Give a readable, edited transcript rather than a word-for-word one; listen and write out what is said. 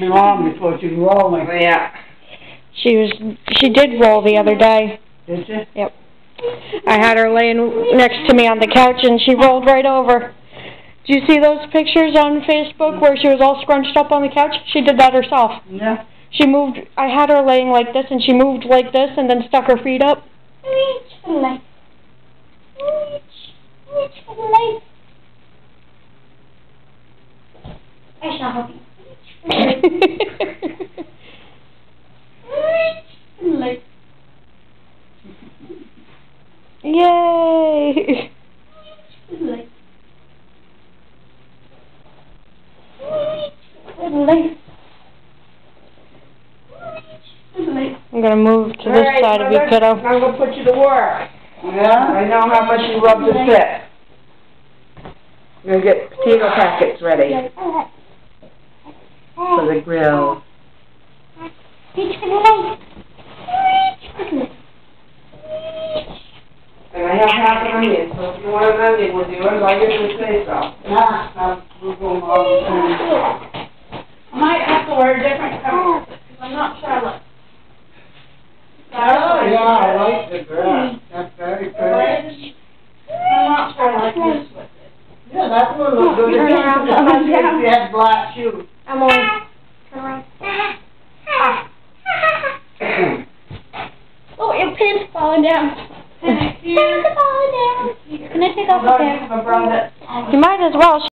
be long before she's rolling. Oh, yeah. She did roll the other day. Did she? Yep. I had her laying next to me on the couch and she rolled right over. Do you see those pictures on Facebook where she was all scrunched up on the couch? She did that herself. Yeah. She moved, I had her laying like this and she moved like this and then stuck her feet up. Reach for the light. Reach for the light. I shall help you. Reach for the light. Yay! Reach for the light. Reach for the light. I'm going to move to this side of you, kiddo. I'm going to put you to work. Yeah? I know how much you love to sit. I'm going to get potato packets ready for the grill. Reach for the light. Reach for the light. And I have half an onion, so if you want an onion with yours, I'll usually say so. We'll go all the time. I might have to wear a different color, because I'm not Charlotte. Oh, yeah, I like the dress. That's very pretty. I'm not Charlotte this with it. Yeah, that would look good. Turn around. Especially if you had black shoes. Emily. Turn around. Oh, your pants falling down. Pants are falling down. Can I take off the pants? You might as well.